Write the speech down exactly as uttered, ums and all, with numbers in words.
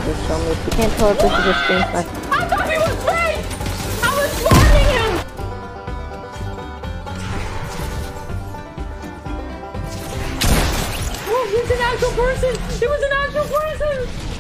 just show me. If you can't tell if this is a screen smash. I thought he was fake! I was swarming him! Oh, he's an actual person! He was an actual person!